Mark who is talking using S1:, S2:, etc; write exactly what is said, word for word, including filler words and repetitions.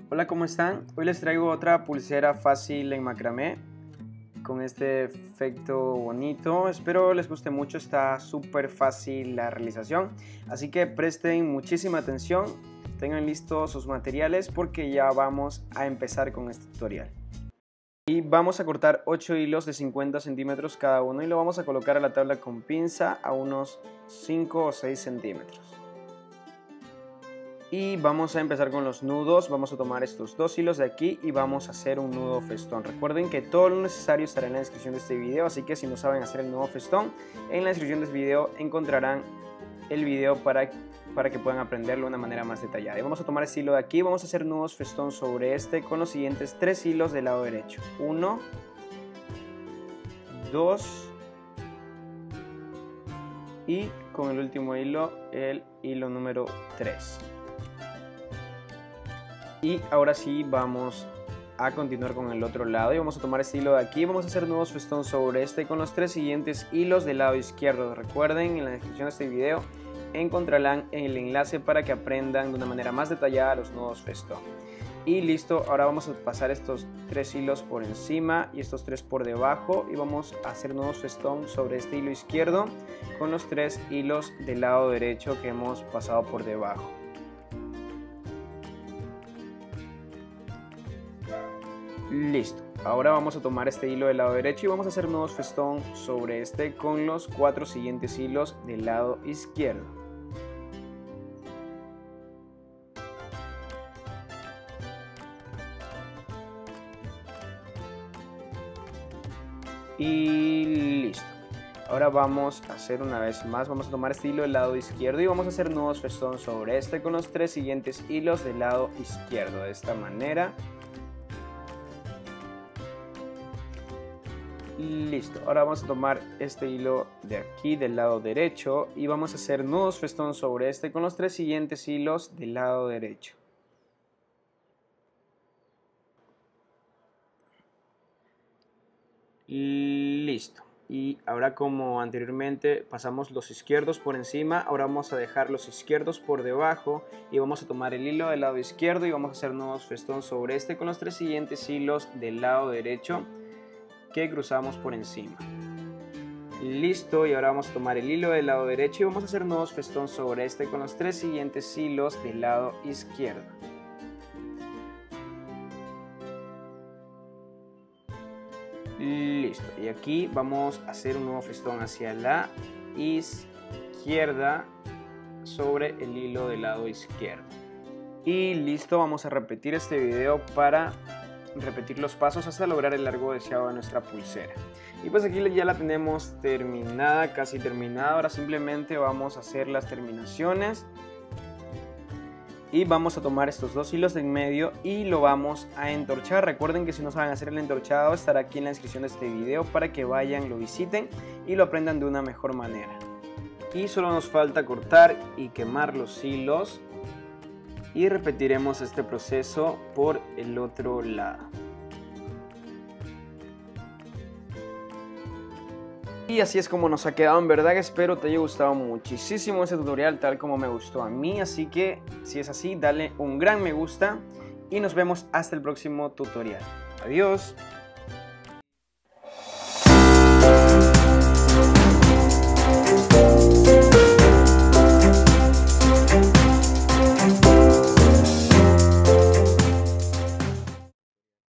S1: Hola, ¿cómo están? Hoy les traigo otra pulsera fácil en macramé con este efecto bonito. Espero les guste mucho, está súper fácil la realización, así que presten muchísima atención, tengan listos sus materiales porque ya vamos a empezar con este tutorial. Y vamos a cortar ocho hilos de cincuenta centímetros cada uno y lo vamos a colocar a la tabla con pinza a unos cinco o seis centímetros. Y vamos a empezar con los nudos. Vamos a tomar estos dos hilos de aquí y vamos a hacer un nudo festón. Recuerden que todo lo necesario estará en la descripción de este video, así que si no saben hacer el nudo festón, en la descripción de este video encontrarán el video para, para que puedan aprenderlo de una manera más detallada. Y vamos a tomar este hilo de aquí, vamos a hacer nudos festón sobre este con los siguientes tres hilos del lado derecho. Uno, dos y con el último hilo, el hilo número tres. Y ahora sí vamos a continuar con el otro lado y vamos a tomar este hilo de aquí, vamos a hacer nudos festón sobre este con los tres siguientes hilos del lado izquierdo. Recuerden, en la descripción de este video encontrarán el enlace para que aprendan de una manera más detallada los nudos festón. Y listo, ahora vamos a pasar estos tres hilos por encima y estos tres por debajo y vamos a hacer nudos festón sobre este hilo izquierdo con los tres hilos del lado derecho que hemos pasado por debajo. Listo, ahora vamos a tomar este hilo del lado derecho y vamos a hacer nudos festón sobre este con los cuatro siguientes hilos del lado izquierdo. Y listo. Ahora vamos a hacer una vez más, vamos a tomar este hilo del lado izquierdo y vamos a hacer nudos festón sobre este con los tres siguientes hilos del lado izquierdo, de esta manera. Listo, ahora vamos a tomar este hilo de aquí del lado derecho y vamos a hacer nudos festón sobre este con los tres siguientes hilos del lado derecho. Listo, y ahora como anteriormente pasamos los izquierdos por encima, ahora vamos a dejar los izquierdos por debajo y vamos a tomar el hilo del lado izquierdo y vamos a hacer nudos festón sobre este con los tres siguientes hilos del lado derecho que cruzamos por encima. Listo, y ahora vamos a tomar el hilo del lado derecho y vamos a hacer nudos festón sobre este con los tres siguientes hilos del lado izquierdo. Listo, y aquí vamos a hacer un nuevo festón hacia la izquierda sobre el hilo del lado izquierdo. Y listo, vamos a repetir este video para repetir los pasos hasta lograr el largo deseado de nuestra pulsera. Y pues aquí ya la tenemos terminada, casi terminada. Ahora simplemente vamos a hacer las terminaciones y vamos a tomar estos dos hilos de en medio y lo vamos a entorchar. Recuerden que si no saben hacer el entorchado estará aquí en la descripción de este video para que vayan, lo visiten y lo aprendan de una mejor manera. Y solo nos falta cortar y quemar los hilos y repetiremos este proceso por el otro lado. Y así es como nos ha quedado, en verdad que espero te haya gustado muchísimo este tutorial tal como me gustó a mí, así que si es así dale un gran me gusta y nos vemos hasta el próximo tutorial. Adiós.